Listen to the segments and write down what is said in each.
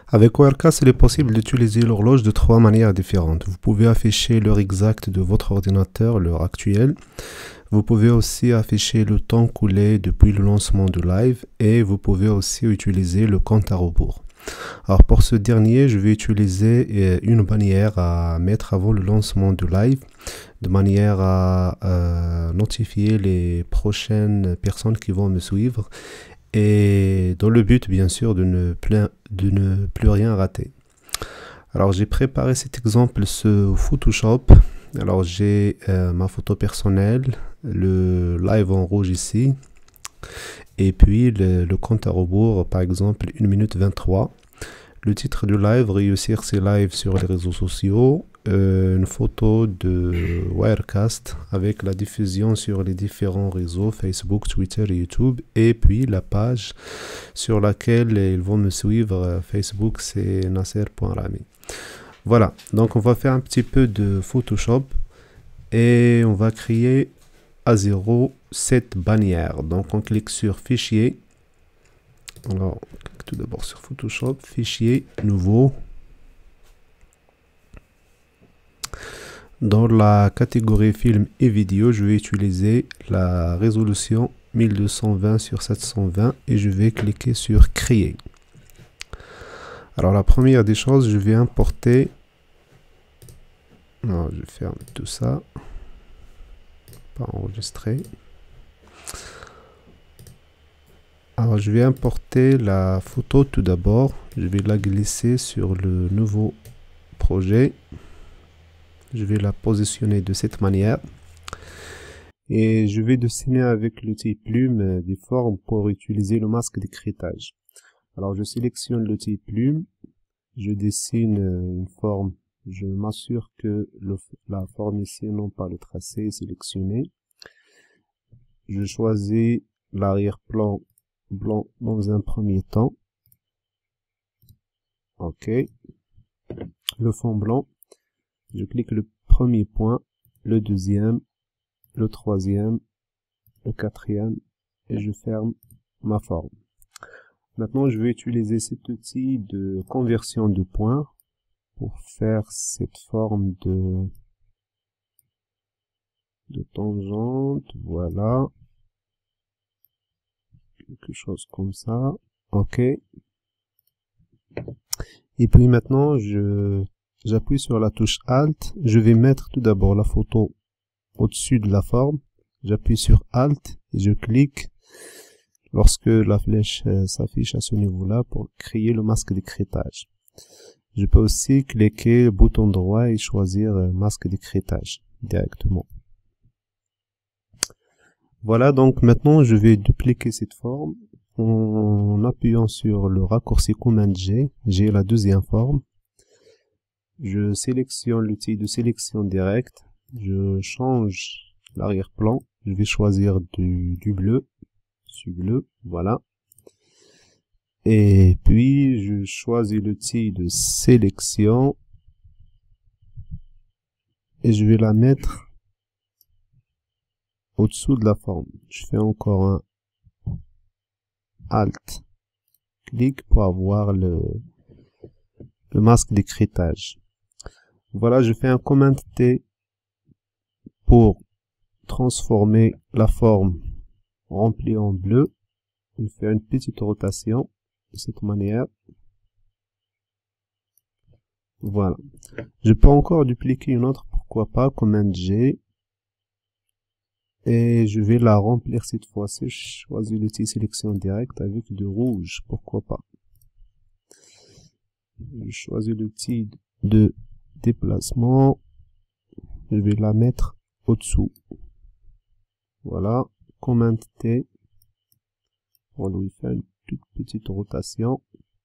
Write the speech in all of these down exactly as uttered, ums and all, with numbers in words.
Avec Wirecast, il est possible d'utiliser l'horloge de trois manières différentes. Vous pouvez afficher l'heure exacte de votre ordinateur, l'heure actuelle. Vous pouvez aussi afficher le temps coulé depuis le lancement du live et vous pouvez aussi utiliser le compte à rebours. Alors pour ce dernier, je vais utiliser une bannière à mettre avant le lancement du live, de manière à euh, notifier les prochaines personnes qui vont me suivre et dans le but bien sûr de ne plus, de ne plus rien rater. Alors j'ai préparé cet exemple sur Photoshop. Alors j'ai euh, ma photo personnelle, le live en rouge ici, et puis le, le compte à rebours, par exemple une minute vingt-trois. Le titre du live, réussir ses lives sur les réseaux sociaux, euh, une photo de Wirecast avec la diffusion sur les différents réseaux, Facebook, Twitter et YouTube, et puis la page sur laquelle ils vont me suivre, Facebook, c'est nasser point rami. Voilà, donc on va faire un petit peu de Photoshop et on va créer à zéro cette bannière. Donc on clique sur Fichier. Alors, on clique tout d'abord sur Photoshop, Fichier, Nouveau. Dans la catégorie film et vidéo, je vais utiliser la résolution mille deux cent vingt sur sept cent vingt et je vais cliquer sur Créer. Alors la première des choses, je vais importer, non, je ferme tout ça, pas enregistré. Alors je vais importer la photo tout d'abord, je vais la glisser sur le nouveau projet, je vais la positionner de cette manière et je vais dessiner avec l'outil plume des formes pour utiliser le masque d'écrêtage. Alors je sélectionne l'outil plume, je dessine une forme, je m'assure que le, la forme ici, non pas le tracé est sélectionné. Je choisis l'arrière-plan blanc dans un premier temps. Ok. Le fond blanc, je clique le premier point, le deuxième, le troisième, le quatrième et je ferme ma forme. Maintenant, je vais utiliser cet outil de conversion de points pour faire cette forme de, de tangente. Voilà. Quelque chose comme ça. OK. Et puis maintenant, je j'appuie sur la touche Alt. Je vais mettre tout d'abord la photo au-dessus de la forme. J'appuie sur Alt et je clique lorsque la flèche euh, s'affiche à ce niveau-là pour créer le masque d'écrêtage. Je peux aussi cliquer bouton droit et choisir euh, masque d'écrêtage directement. Voilà, donc maintenant je vais dupliquer cette forme en appuyant sur le raccourci commande G. J'ai la deuxième forme. Je sélectionne l'outil de sélection directe. Je change l'arrière-plan. Je vais choisir du, du bleu. Du bleu, voilà. Et puis je choisis l'outil de sélection et je vais la mettre au-dessous de la forme. Je fais encore un Alt clic pour avoir le, le masque d'écrêtage. Voilà, je fais un commande T pour transformer la forme remplie en bleu. Je fais une petite rotation de cette manière. Voilà. Je peux encore dupliquer une autre, pourquoi pas, commande G. Et je vais la remplir cette fois-ci. Je choisis l'outil sélection directe avec du rouge, pourquoi pas. Je choisis l'outil de déplacement. Je vais la mettre au-dessous. Voilà. Commande T. On lui fait une toute petite rotation.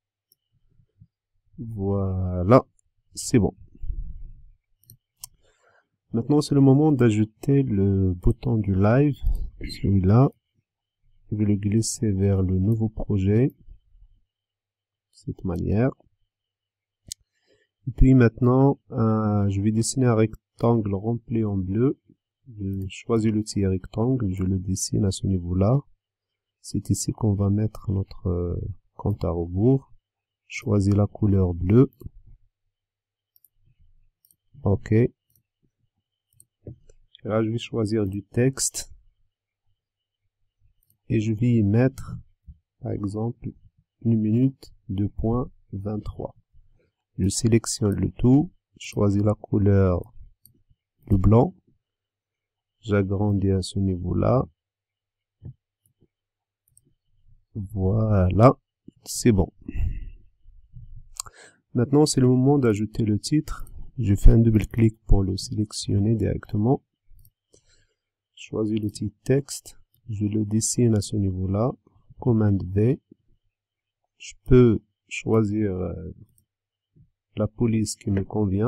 Voilà. C'est bon. Maintenant, c'est le moment d'ajouter le bouton du live. Celui-là. Je vais le glisser vers le nouveau projet. De cette manière. Et puis maintenant, euh, je vais dessiner un rectangle rempli en bleu. Je choisis l'outil rectangle. Je le dessine à ce niveau-là. C'est ici qu'on va mettre notre euh, compte à rebours. choisis la couleur bleue. OK. Et là, je vais choisir du texte. Et je vais y mettre, par exemple, une minute, deux points vingt-trois. Je sélectionne le tout. Je choisis la couleur, le blanc. J'agrandis à ce niveau-là. Voilà. C'est bon. Maintenant, c'est le moment d'ajouter le titre. Je fais un double-clic pour le sélectionner directement. Je choisis le titre texte. Je le dessine à ce niveau-là. Commande V. Je peux choisir euh, la police qui me convient.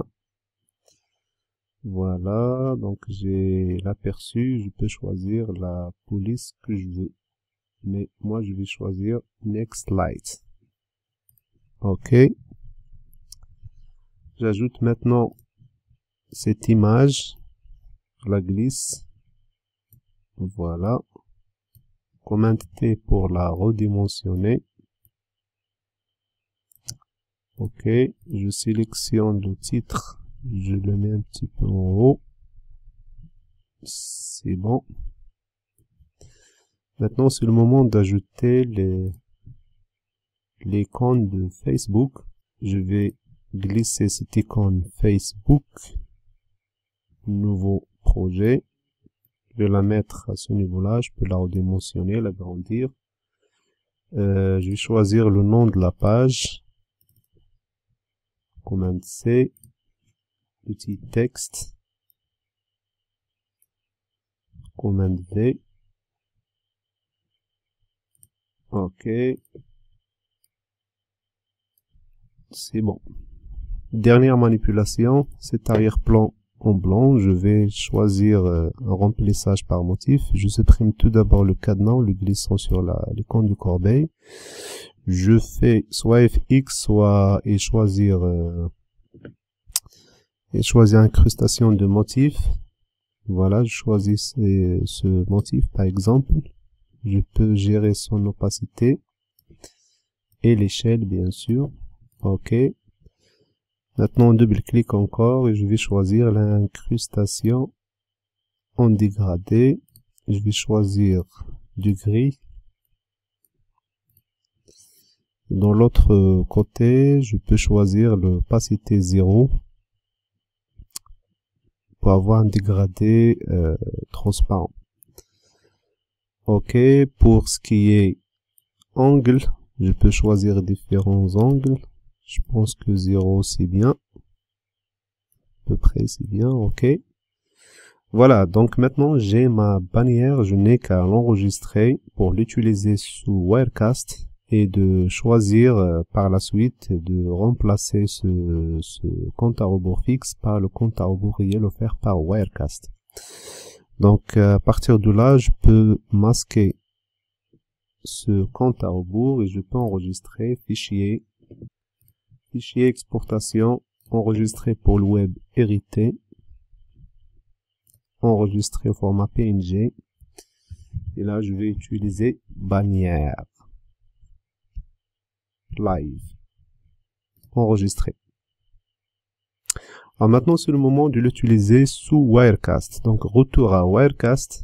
Voilà. Donc, j'ai l'aperçu. Je peux choisir la police que je veux. Mais moi, je vais choisir Next Light. OK. J'ajoute maintenant cette image. Je la glisse. Voilà. Commande T pour la redimensionner. OK. Je sélectionne le titre. Je le mets un petit peu en haut. C'est bon. Maintenant, c'est le moment d'ajouter les l'icône de Facebook. Je vais glisser cette icône Facebook. Nouveau projet. Je vais la mettre à ce niveau-là. Je peux la redimensionner, l'agrandir. Euh, je vais choisir le nom de la page. Commande C. Petit texte. Commande V. OK. C'est bon. Dernière manipulation, cet arrière-plan en blanc, je vais choisir euh, un remplissage par motif. Je supprime tout d'abord le cadenas en le glissant sur l'icône du corbeil. Je fais soit F X, soit et choisir euh, et choisir incrustation de motif. Voilà, je choisis ce, ce motif par exemple. Je peux gérer son opacité et l'échelle bien sûr. OK. Maintenant, on double-clique encore et je vais choisir l'incrustation en dégradé. Je vais choisir du gris. Dans l'autre côté, je peux choisir l'opacité zéro pour avoir un dégradé euh, transparent. OK. Pour ce qui est angle, je peux choisir différents angles. Je pense que zéro c'est bien. À peu près c'est bien, OK. Voilà, donc maintenant j'ai ma bannière, je n'ai qu'à l'enregistrer pour l'utiliser sous Wirecast et de choisir euh, par la suite de remplacer ce, ce compte à rebours fixe par le compte à rebours réel offert par Wirecast. Donc à partir de là, je peux masquer ce compte à rebours et je peux enregistrer fichier Fichier exportation, enregistré pour le web hérité, enregistré au format P N G. Et là, je vais utiliser bannière, live, enregistré. Alors maintenant, c'est le moment de l'utiliser sous Wirecast. Donc, retour à Wirecast.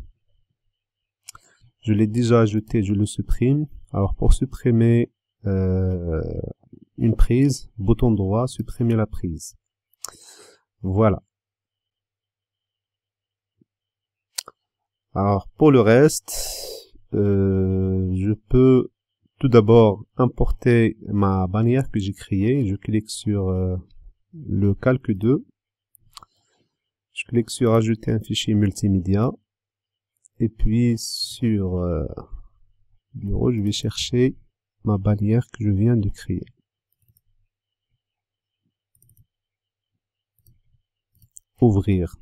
Je l'ai déjà ajouté, je le supprime. Alors, pour supprimer euh, une prise, bouton droit, supprimer la prise. Voilà. Alors pour le reste, euh, je peux tout d'abord importer ma bannière que j'ai créée. Je clique sur euh, le calque deux. Je clique sur ajouter un fichier multimédia. Et puis sur euh, bureau, je vais chercher ma bannière que je viens de créer. Ouvrir.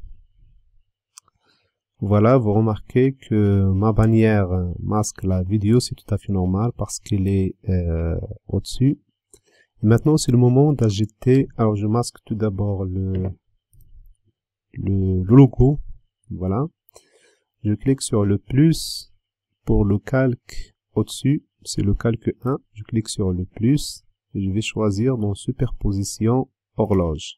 Voilà, vous remarquez que ma bannière masque la vidéo, c'est tout à fait normal parce qu'elle est euh, au-dessus. Maintenant, c'est le moment d'ajouter. Alors, je masque tout d'abord le, le, le logo. Voilà. Je clique sur le plus pour le calque au-dessus. C'est le calque un. Je clique sur le plus. et je vais choisir dans superposition horloge.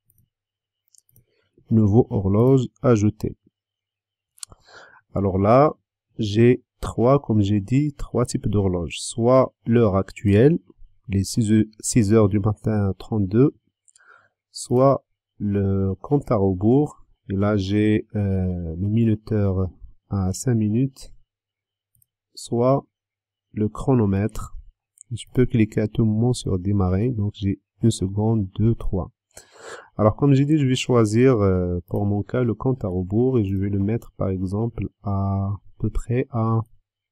Nouveau horloge ajouté. Alors là, j'ai trois, comme j'ai dit, trois types d'horloges. Soit l'heure actuelle, les six heures du matin trente-deux, soit le compte à rebours, et là j'ai euh, le minuteur à cinq minutes, soit le chronomètre. Je peux cliquer à tout moment sur démarrer, donc j'ai une seconde, deux, trois. Alors comme j'ai dit, je vais choisir euh, pour mon cas le compte à rebours et je vais le mettre par exemple à, à peu près à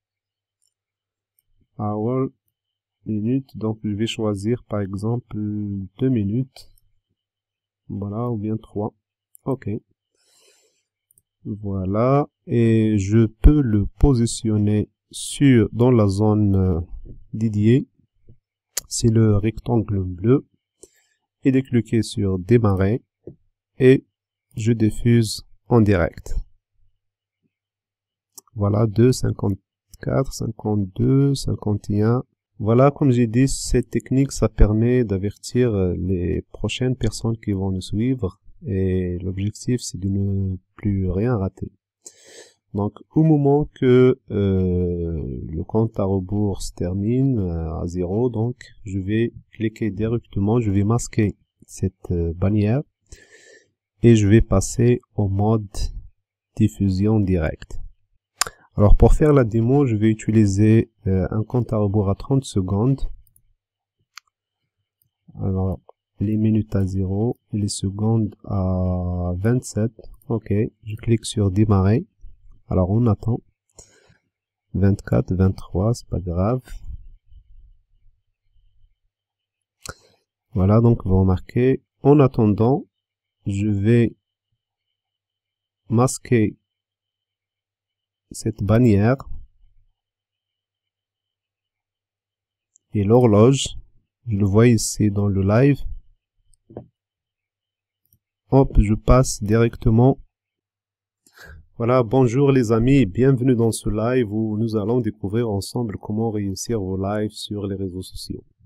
hour, minute, donc je vais choisir par exemple deux minutes, voilà, ou bien trois. Ok, voilà, et je peux le positionner sur dans la zone euh, dédiée, c'est le rectangle bleu, et de cliquer sur démarrer et je diffuse en direct. Voilà, deux, cinquante-quatre, cinquante-deux, cinquante et un. Voilà, comme j'ai dit, cette technique, ça permet d'avertir les prochaines personnes qui vont nous suivre et l'objectif, c'est de ne plus rien rater. Donc, au moment que euh, le compte à rebours se termine euh, à zéro, donc je vais cliquer directement, je vais masquer cette euh, bannière et je vais passer au mode diffusion directe. Alors, pour faire la démo, je vais utiliser euh, un compte à rebours à trente secondes. Alors, les minutes à zéro et les secondes à vingt-sept. Ok, je clique sur démarrer. Alors on attend. vingt-quatre, vingt-trois, c'est pas grave. Voilà, donc vous remarquez, en attendant, je vais masquer cette bannière et l'horloge. Je le vois ici dans le live. Hop, je passe directement. Voilà, bonjour les amis, bienvenue dans ce live où nous allons découvrir ensemble comment réussir vos lives sur les réseaux sociaux.